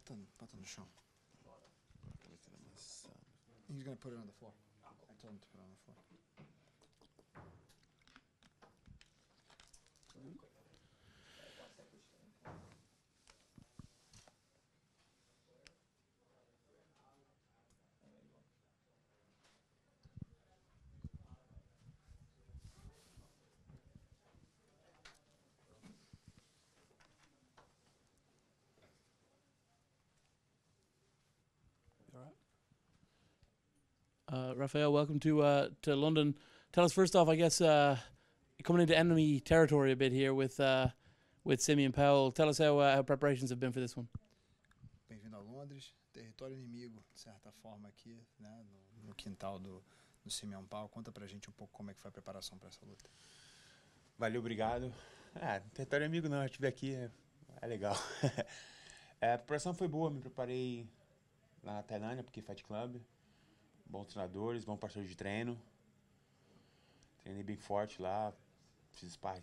bota no chão. He's gonna put it on the floor. I told him to put it on the floor. Raphael, welcome to London. Tell us first off, I guess, coming into enemy territory a bit here with Simeon Powell. Tell us how preparations have been for this one. Bem-vindo a Londres, território inimigo, de certa forma aqui, né, no quintal do Simeon Powell. Conta pra gente um pouco como é que foi a preparação para essa luta. Valeu, obrigado. Território amigo não, eu estive aqui, é legal. A preparação foi boa, me preparei lá na Tailândia, porque Fight Club, bons treinadores, bons parceiros de treino. Treinei bem forte lá, fiz sparring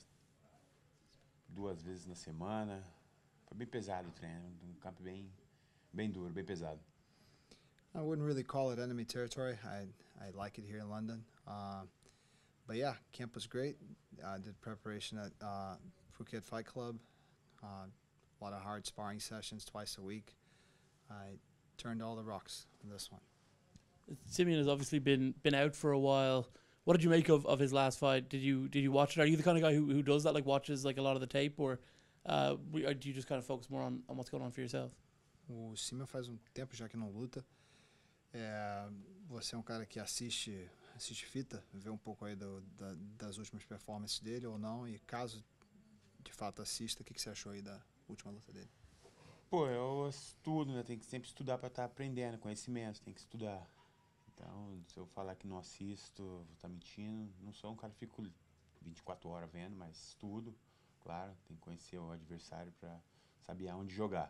2 vezes na semana. Foi bem pesado o treino, um campo bem duro, bem pesado. I wouldn't really call it enemy territory. I like it here in London. But yeah, camp was great. I did preparation at Phuket Fight Club. A lot of hard sparring sessions twice a week. I turned all the rocks in this one. Simeon has obviously been out for a while. What did you make of his last fight? Did you watch it? Are you the kind of guy who does that, like watches like a lot of the tape, or do you just kind of focus more on what's going on for yourself? O Simeon faz tempo já que não luta. Você é um cara que assiste fita, vê um pouco aí das últimas performances dele ou não, e caso de fato assista, o que você achou aí da última luta dele? Pô, eu estudo, né? Tem que sempre estudar para estar aprendendo, conhecimento, tem que estudar. Então, se eu falar que não assisto, vou estar mentindo. Não sou um cara que fico 24 horas vendo, mas estudo, claro, tem que conhecer o adversário para saber aonde jogar.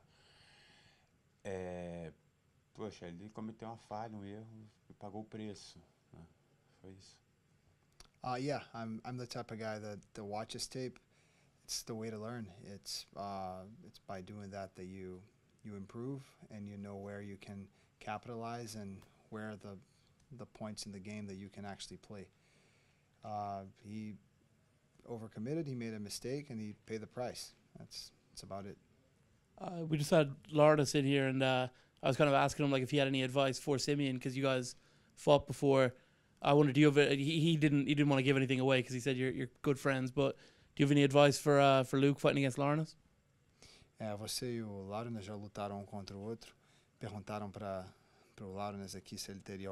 Poxa, ele cometeu uma falha, um erro e pagou o preço, né? Foi isso. Yeah, I'm the type of guy that watches tape. It's the way to learn. It's by doing that you improve and you know where you can capitalize and where the points in the game that you can actually play. He overcommitted. He made a mistake and he paid the price. That's about it. We just had Lorna sit here, and I was kind of asking him like if he had any advice for Simeon, because you guys fought before. I wondered, do you have he didn't want to give anything away because he said you're good friends, but do you have any advice for Luke fighting against Lawrence? Você e o Lawrence já lutaram um contra o outro. Perguntaram para o Lawrence aqui se ele teria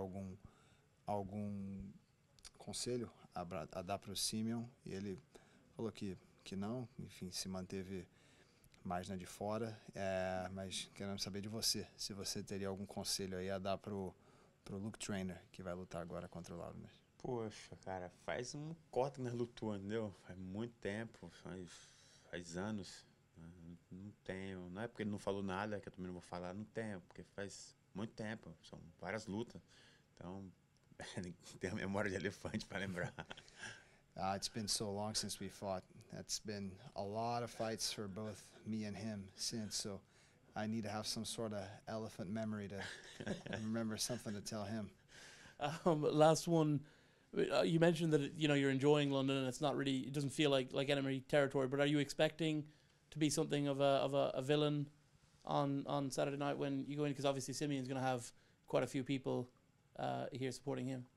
algum conselho a dar para o Simeon, e ele falou que não, enfim, se manteve mais na de fora, mas queremos saber de você, se você teria algum conselho aí a dar pro Luke Trainer, que vai lutar agora contra o Lawrence. Poxa, cara, faz um cota que nós lutou, entendeu? Faz muito tempo, faz anos. Não tenho, não é porque ele não falou nada que eu também não vou falar, não tenho, porque faz muito tempo, são várias lutas, então tem a memória de elefante para lembrar. It's been so long since we fought. That's been a lot of fights for both me and him since, so I need to have some sort of elephant memory to remember something to tell him. Last one, you mentioned that you're enjoying London and it doesn't feel like enemy territory, but are you expecting to be something of a villain on Saturday night when you go in? Because obviously Simeon's going to have quite a few people here supporting him.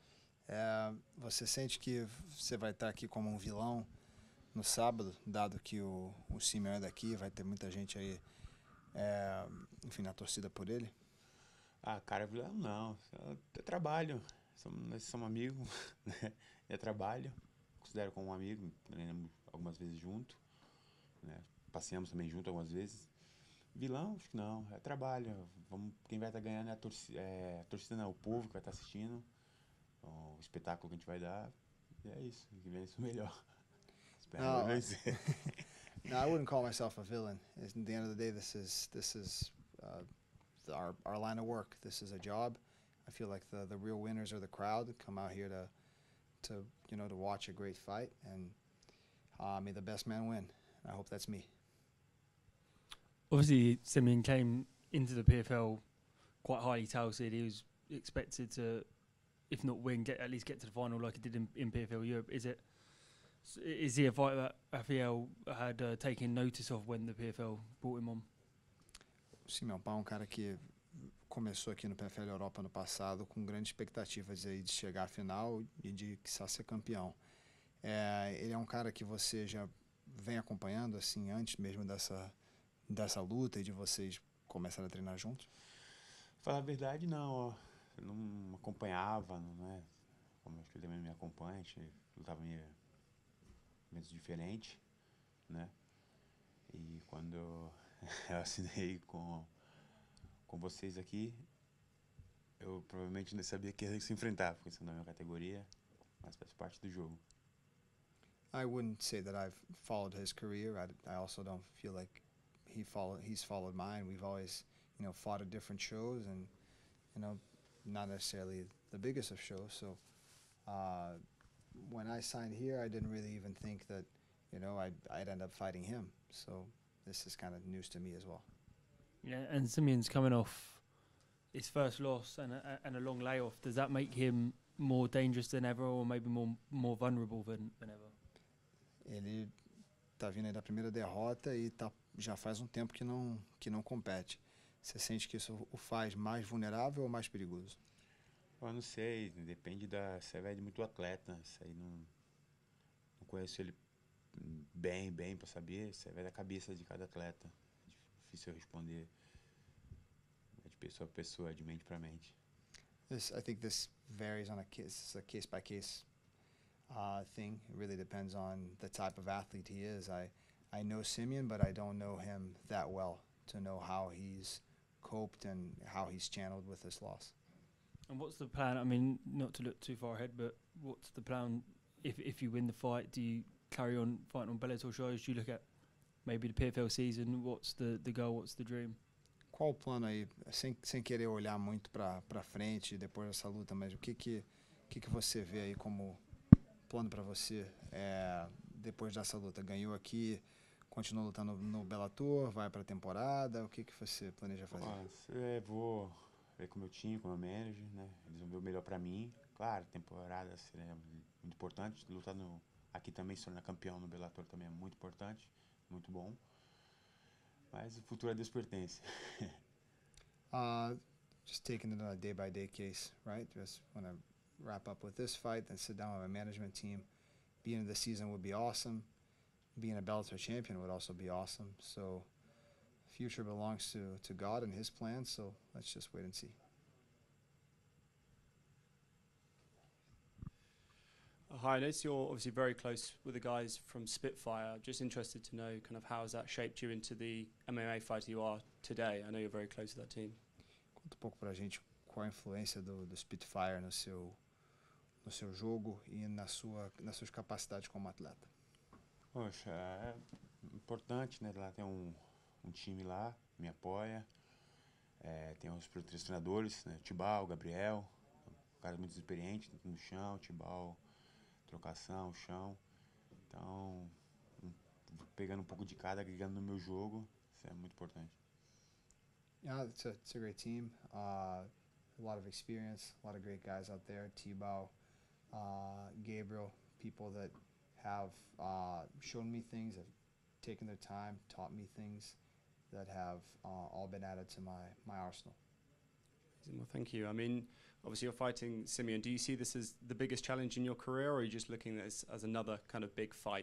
Você sente que você vai estar aqui como um vilão no sábado, dado que o Simeon é daqui, vai ter muita gente aí, enfim, na torcida por ele? Cara, vilão não, é trabalho, nós somos amigos, né? É trabalho, considero como um amigo, treinamos algumas vezes junto, né? Passeamos também junto algumas vezes. Vilão, acho que não, é trabalho. Quem vai estar ganhando é a torcida, não, o povo que vai estar assistindo, o espetáculo que a gente vai dar, e é isso, que vem isso melhor. Espero vencer. No, I wouldn't call myself a villain. At the end of the day, this is our line of work. This is a job. I feel like the real winners are the crowd that come out here to watch a great fight, and may the best man win. I hope that's me. Obviously, Simeon came into the PFL quite highly touted. He was expected to, if not win, at least get to the final like he did in PFL Europe. Is he a fighter that Rafael had taken notice of when the PFL brought him on? O Simeon Pau é um cara que começou aqui no PFL Europa no passado com grandes expectativas aí de chegar à final e de quiçá ser campeão. Ele é um cara que você já vem acompanhando assim antes mesmo dessa luta e de vocês começarem a treinar juntos? Falar a verdade, não, ó. Eu não acompanhava, não é? Como acho que ele também me acompanha, a gente lutava em momentos diferentes, né? E quando eu assinei com vocês aqui, eu provavelmente não sabia que ia se enfrentar, porque isso não é minha categoria, mas faz parte do jogo. I wouldn't say that I've followed his career. I also don't feel like he's followed mine. We've always, fought at different shows and, not necessarily the biggest of shows. So when I signed here, I didn't really even think that, I'd end up fighting him. So this is kind of news to me as well. Yeah, and Simeon's coming off his first loss and a long layoff. Does that make him more dangerous than ever, or maybe more vulnerable than ever? Ele tá vindo aí da primeira derrota e já faz um tempo que não compete. Você sente que isso o faz mais vulnerável ou mais perigoso? Eu não sei, depende se é muito atleta. Isso aí não conheço ele bem para saber. Isso vai da cabeça de cada atleta. É difícil eu responder de pessoa a pessoa, de mente para mente. I think this varies on a case by case thing. It really depends on the type of athlete he is. I know Simeon, but I don't know him that well to know how he's coped and how he's channeled with this loss. And what's the plan? I mean, not to look too far ahead, but what's the plan if you win the fight? Do you carry on fighting on Bellator shows? Do you look at maybe the PFL season? What's the goal? What's the dream? Qual o plano aí, sem querer olhar muito para frente depois dessa luta, mas o que você vê aí como plano para você depois dessa luta? Ganhou aqui, continua lutando no Bellator, vai para a temporada, o que você planeja fazer? Vou ver com o meu time, com o meu manager, né? Eles vão ver o melhor para mim. Claro, temporada seria muito importante, lutar aqui também, se tornar campeão no Bellator também é muito importante, muito bom. Mas o futuro a Deus pertence. Just taking it on a day-by-day case, right? Just want to wrap up with this fight, then sit down with my management team. Being in the season would be awesome. Being a Bellator champion would also be awesome. So, future belongs to God and His plan. So let's just wait and see. Hi, I notice you're obviously very close with the guys from Spitfire. Just interested to know kind of how has that shaped you into the MMA fighter you are today? I know you're very close to that team. Conta um pouco pra gente qual a influência do Spitfire no seu jogo e nas suas capacidades como atleta. Poxa, é importante, né? Lá tem um time lá, me apoia. Tem os três treinadores, né? Tibau, Gabriel, caras muito experientes no chão, Tibau, trocação, chão. Então, pegando um pouco de cada, agregando no meu jogo, isso é muito importante. Yeah, it's a great team. A lot of experience, a lot of great guys out there. Tibau, Gabriel, people that have shown me things, have taken their time, taught me things that have all been added to my arsenal. Well, thank you. I mean, obviously you're fighting Simeon. Do you see this as the biggest challenge in your career, or are you just looking at this as another kind of big fight?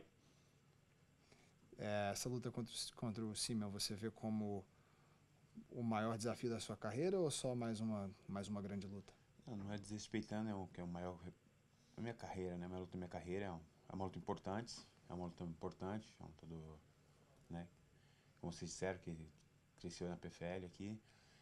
Essa luta contra o Simeon, você vê como o maior desafio da sua carreira ou só mais uma grande luta? Não é desrespeitando, que é o maior da minha carreira, né? A maior luta da minha carreira é uma luta importante, é uma luta do, né? Como vocês disseram, que cresceu na PFL aqui.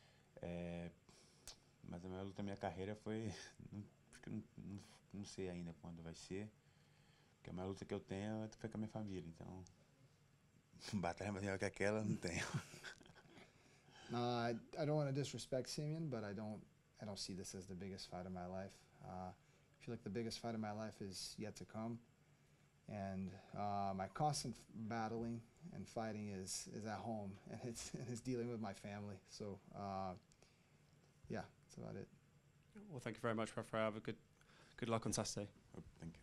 Mas a maior luta da minha carreira foi, porque não sei ainda quando vai ser, porque a maior luta que eu tenho foi com a minha família, então batalha maior que aquela não tenho. I don't want to disrespect Simeon, but I don't see this as the biggest fight of my life. I feel like the biggest fight of my life is yet to come, and my constant battling and fighting is at home, and it's dealing with my family. So yeah, that's about it. Well, thank you very much, Rafael. Have a good luck on Saturday. Thank you.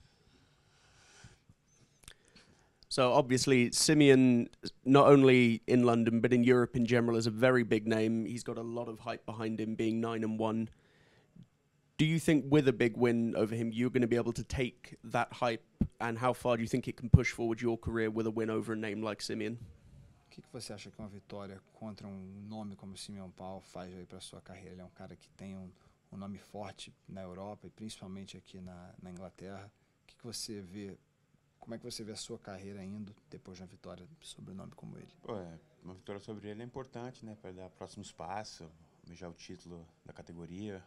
So obviously, Simeon, not only in London but in Europe in general, is a very big name. He's got a lot of hype behind him, being 9-1. Do you think with a big win over him, you're going to be able to take that hype, and how far do you think it can push forward your career with a win over a name like Simeon? O que você acha que uma vitória contra nome como Simeon Paul faz aí para sua carreira? Ele é cara que tem nome forte na Europa e principalmente aqui na Inglaterra. O que você vê? Como é que você vê a sua carreira indo depois de uma vitória sobre um nome como ele? Uma vitória sobre ele é importante, né, para dar próximos passos, almejar o título da categoria.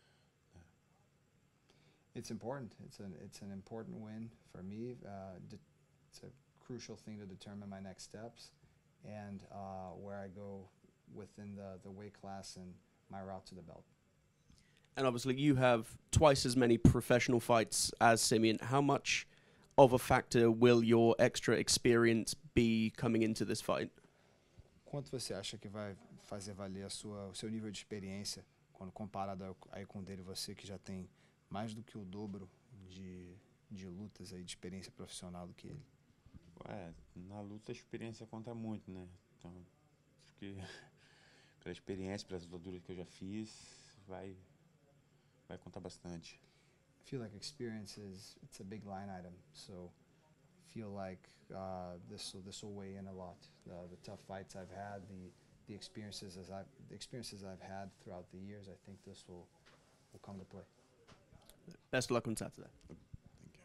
It's important. It's an important win for me. It's a crucial thing to determine my next steps and where I go within the weight class and my route to the belt. And obviously, you have twice as many professional fights as Simeon. How much of a factor will your extra experience be coming into this fight? Quanto você acha que vai fazer valer o seu nível de experiência quando comparado aí com o dele, você que já tem mais do que o dobro de lutas aí, de experiência profissional do que ele? Na luta a experiência conta muito, né? Então, acho que pela experiência, pelas lutaduras que eu já fiz, vai contar bastante. I feel like experience it's a big line item, so I feel like this will weigh in a lot. The tough fights I've had, the experiences I've had throughout the years, I think this will come to play. Best of luck on Saturday. Thank you.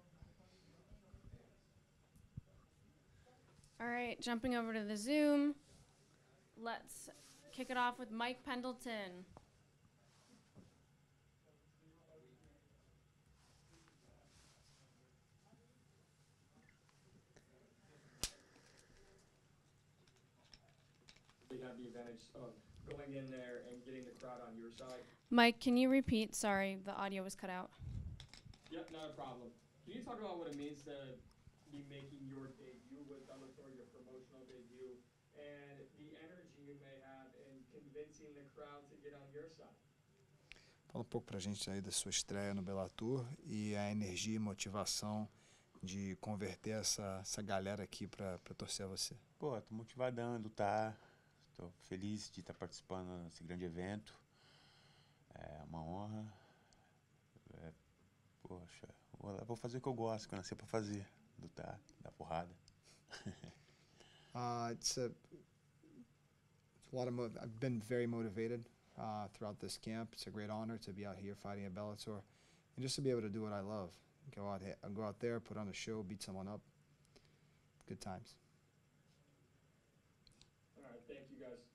All right, jumping over to the Zoom. Let's kick it off with Mike Pendleton. You have the advantage of going in there and getting the crowd on your side. Mike, can you repeat? Sorry, the audio was cut out. Yep, not a problem. Can you talk about what it means to be making your debut with Bellator, your promotional debut, and the energy you may have in convincing the crowd to get on your side? Fala um pouco pra gente aí da sua estreia no Bellator e a energia e motivação de converter essa galera aqui pra torcer a você. Tô motivadão, lutar. Estou feliz de estar participando desse grande evento. É uma honra. Poxa, vou fazer o que eu gosto, que eu nasci para fazer. Lutar, dar porrada. It's a lot of I've been very motivated throughout this camp. It's a great honor to be out here fighting at Bellator and just to be able to do what I love. Go out there, put on a show, beat someone up. Good times. All right, thank you guys.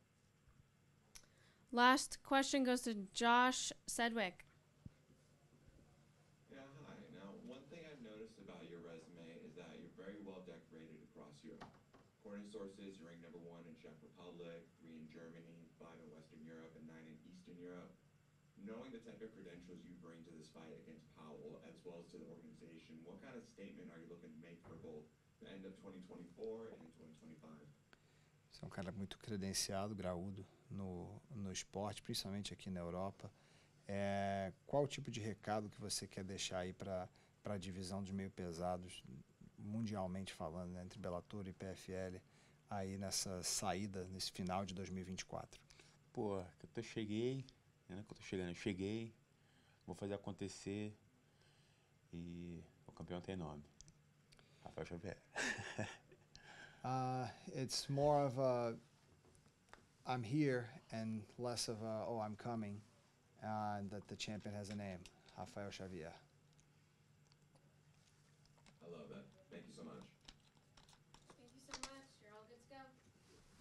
Last question goes to Josh Sedgwick. Yeah, hi. Now, one thing I've noticed about your resume is that you're very well decorated across Europe. According to sources, you rank #1 in Czech Republic, 3 in Germany, 5 in Western Europe, and 9 in Eastern Europe. Knowing the type of credentials you bring to this fight against Powell, as well as to the organization, what kind of statement are you looking to make for both the end of 2024 and 2025? Você é um cara muito credenciado, graúdo no esporte, principalmente aqui na Europa. Qual o tipo de recado que você quer deixar aí para a divisão dos meio pesados, mundialmente falando, né, entre Bellator e PFL, aí nessa saída, nesse final de 2024? Eu cheguei, né, que eu tô chegando, eu cheguei, vou fazer acontecer e o campeão tem nome. Rafael Xavier. It's more of a I'm here and less of a I'm coming, and that the champion has a name, Rafael Xavier. I love that. Thank you so much.